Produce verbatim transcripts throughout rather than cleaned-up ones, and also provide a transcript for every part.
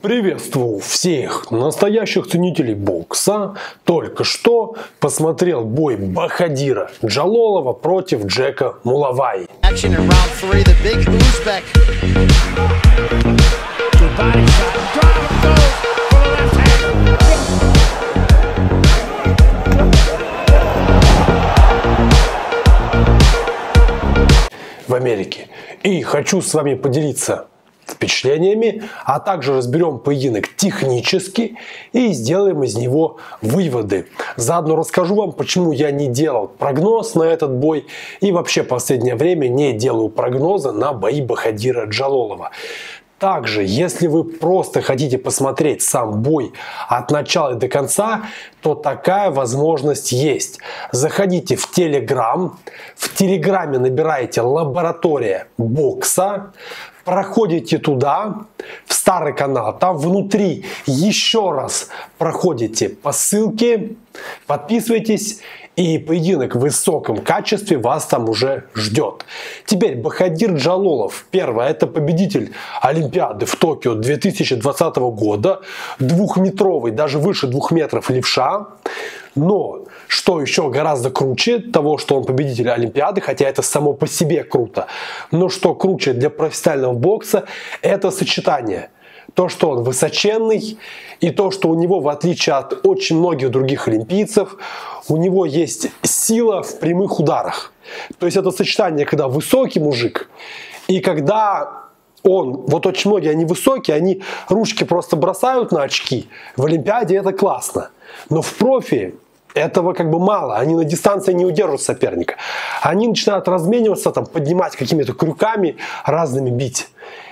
Приветствую всех настоящих ценителей бокса. Только что посмотрел бой Бахадира Джалолова против Джека Мулаваи. В Америке. И хочу с вами поделиться впечатлениями, а также разберем поединок технически и сделаем из него выводы. Заодно расскажу вам, почему я не делал прогноз на этот бой и вообще в последнее время не делаю прогноза на бои Бахадира Джалолова. Также, если вы просто хотите посмотреть сам бой от начала до конца, то такая возможность есть. Заходите в Телеграм, в Телеграме набираете «Лаборатория бокса», проходите туда, в старый канал, там внутри еще раз проходите по ссылке, подписывайтесь, и поединок в высоком качестве вас там уже ждет. Теперь Бахадир Джалолов. Первое, это победитель Олимпиады в Токио две тысячи двадцатого года. Двухметровый, даже выше двух метров левша. Но, что еще гораздо круче того, что он победитель Олимпиады, хотя это само по себе круто. Но что круче для профессионального бокса, это сочетание. То, что он высоченный, и то, что у него, в отличие от очень многих других олимпийцев, у него есть сила в прямых ударах. То есть это сочетание, когда высокий мужик, и когда он, вот очень многие, они высокие, они ручки просто бросают на очки. В Олимпиаде это классно. Но в профи этого как бы мало, они на дистанции не удержат соперника. Они начинают размениваться, там, поднимать какими-то крюками, разными бить.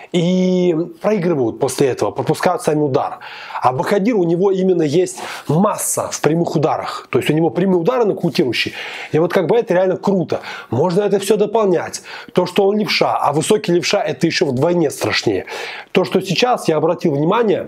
И проигрывают после этого, пропускают сами удар. А Бахадир, у него именно есть масса в прямых ударах. То есть у него прямые удары нокаутирующие. И вот как бы это реально круто. Можно это все дополнять. То, что он левша, а высокий левша, это еще вдвойне страшнее. То, что сейчас я обратил внимание,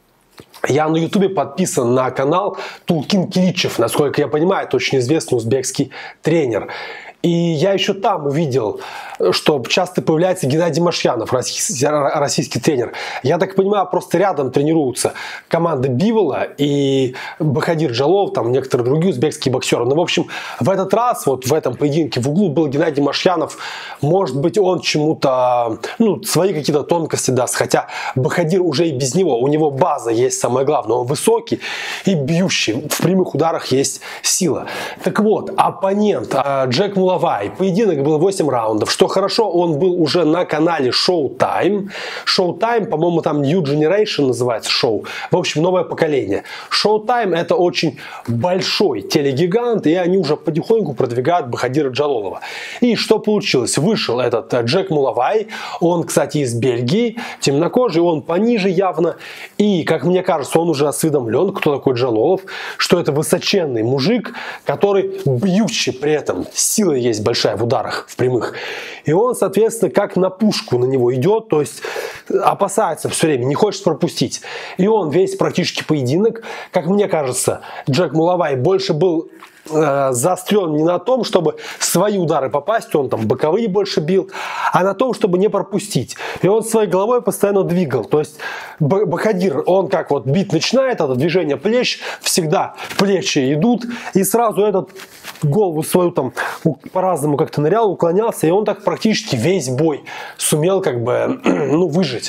я на ютубе подписан на канал Тулкин Киличев. Насколько я понимаю, это очень известный узбекский тренер. И я еще там увидел, что часто появляется Геннадий Машьянов, российский, российский тренер. Я так понимаю, просто рядом тренируются команда Бивола и Бахадир Джалолов, там некоторые другие узбекские боксеры. Но, в общем, в этот раз, вот в этом поединке в углу был Геннадий Машьянов. Может быть, он чему-то, ну, свои какие-то тонкости даст. Хотя Бахадир уже и без него. У него база есть, самое главное. Он высокий и бьющий. В прямых ударах есть сила. Так вот, оппонент Джек Мулаваи. Поединок был восемь раундов. Что хорошо, он был уже на канале Showtime. Showtime, по-моему, там New Generation называется шоу. В общем, новое поколение. Showtime — это очень большой телегигант, и они уже потихоньку продвигают Бахадира Джалолова. И что получилось? Вышел этот Джек Мулаваи. Он, кстати, из Бельгии, темнокожий, он пониже явно. И, как мне кажется, он уже осведомлен, кто такой Джалолов, что это высоченный мужик, который бьющий при этом, силой есть большая в ударах, в прямых. И он, соответственно, как на пушку на него идет, то есть опасается все время, не хочет пропустить. И он весь практически поединок, как мне кажется, Джек Мулаваи больше был э, заострен не на том, чтобы свои удары попасть, он там боковые больше бил, а на том, чтобы не пропустить. И он своей головой постоянно двигал. То есть Бахадир, он как вот бить начинает, это движение плеч, всегда плечи идут, и сразу этот голову свою там по-разному как-то нырял, уклонялся, и он так практически весь бой сумел как бы, ну, выжить.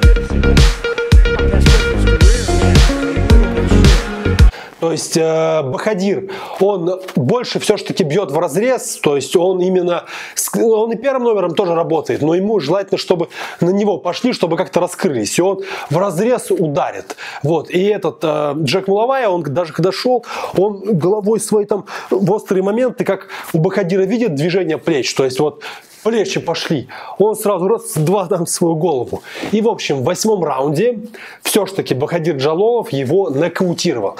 То есть э, Бахадир, он больше все-таки бьет в разрез, то есть он именно, он и первым номером тоже работает, но ему желательно, чтобы на него пошли, чтобы как-то раскрылись, и он в разрез ударит. Вот. И этот э, Джек Мулаваи, он даже когда шел, он головой своей там в острые моменты, как у Бахадира видит движение плеч, то есть вот плечи пошли, он сразу раз-два дам свою голову. И в общем, в восьмом раунде все-таки Бахадир Джалолов его нокаутировал.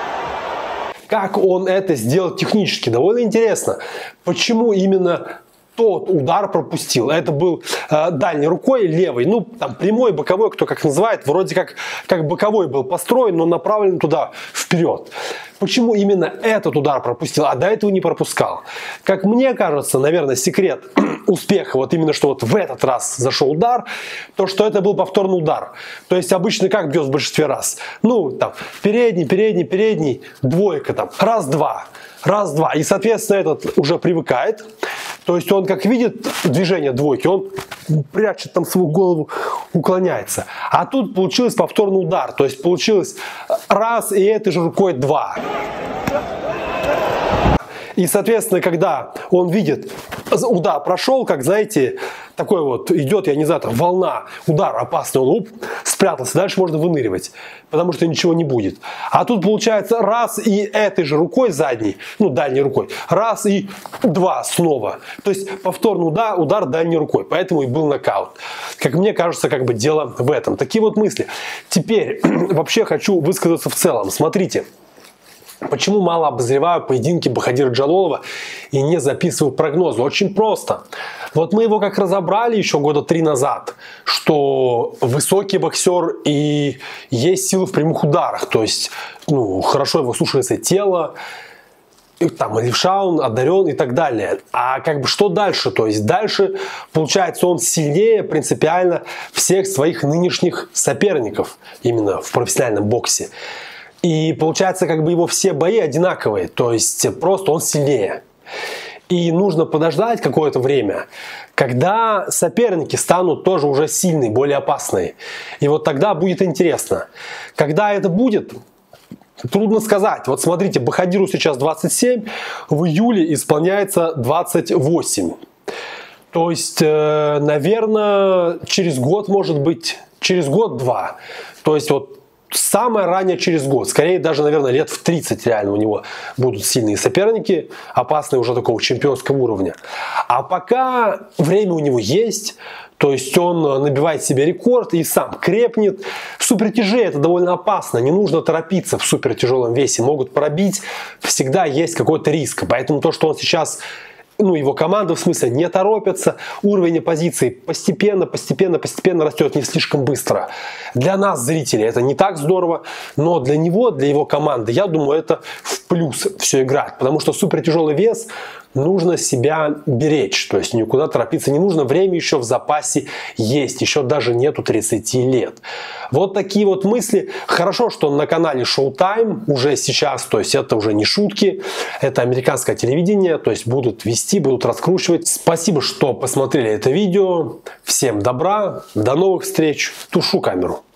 Как он это сделал технически, довольно интересно. Почему именно тот удар пропустил. Это был э, дальней рукой, левой, ну там прямой, боковой, кто как называет, вроде как, как боковой был построен, но направлен туда вперед. Почему именно этот удар пропустил, а до этого не пропускал? Как мне кажется, наверное, секрет успеха, вот именно что вот в этот раз зашел удар, то что это был повторный удар. То есть обычно как бьет в большинстве раз? Ну там передний, передний, передний, двойка там, раз-два. Раз-два. И, соответственно, этот уже привыкает. То есть он, как видит движение двойки, он прячет там свою голову, уклоняется. А тут получилось повторный удар. То есть получилось раз и этой же рукой два. И, соответственно, когда он видит, удар прошел, как, знаете, такой вот идет, я не знаю, там волна, удар опасный, он уп, спрятался, дальше можно выныривать, потому что ничего не будет. А тут получается раз и этой же рукой задней, ну дальней рукой, раз и два снова. То есть повторный удар, удар дальней рукой, поэтому и был нокаут. Как мне кажется, как бы дело в этом. Такие вот мысли. Теперь вообще хочу высказаться в целом. Смотрите. Почему мало обозреваю поединки Бахадира Джалолова и не записываю прогнозы? Очень просто. Вот мы его как разобрали еще года три назад, что высокий боксер и есть сила в прямых ударах. То есть ну, хорошо его слушается тело, там левша он одарен и так далее. А как бы что дальше? То есть дальше получается он сильнее принципиально всех своих нынешних соперников именно в профессиональном боксе. И получается, как бы его все бои одинаковые, то есть просто он сильнее. И нужно подождать какое-то время, когда соперники станут тоже уже сильные, более опасные. И вот тогда будет интересно. Когда это будет, трудно сказать. Вот смотрите, Бахадиру сейчас двадцать семь, в июле исполняется двадцать восемь. То есть, наверное, через год, может быть, через год-два. То есть вот самое ранее через год, скорее даже, наверное, лет в тридцать реально у него будут сильные соперники, опасные уже такого чемпионского уровня. А пока время у него есть, то есть он набивает себе рекорд и сам крепнет. В супертяжеле это довольно опасно, не нужно торопиться в супертяжелом весе, могут пробить, всегда есть какой-то риск. Поэтому то, что он сейчас... Ну, его команда, в смысле, не торопятся, уровень оппозиции постепенно, постепенно, постепенно растет не слишком быстро. Для нас, зрителей, это не так здорово, но для него, для его команды, я думаю, это в плюс все играть, потому что супертяжелый вес нужно себя беречь, то есть никуда торопиться не нужно, время еще в запасе есть, еще даже нету тридцати лет. Вот такие вот мысли. Хорошо, что на канале Showtime уже сейчас, то есть это уже не шутки, это американское телевидение, то есть будут вести, будут раскручивать. Спасибо, что посмотрели это видео. Всем добра, до новых встреч. Тушу камеру.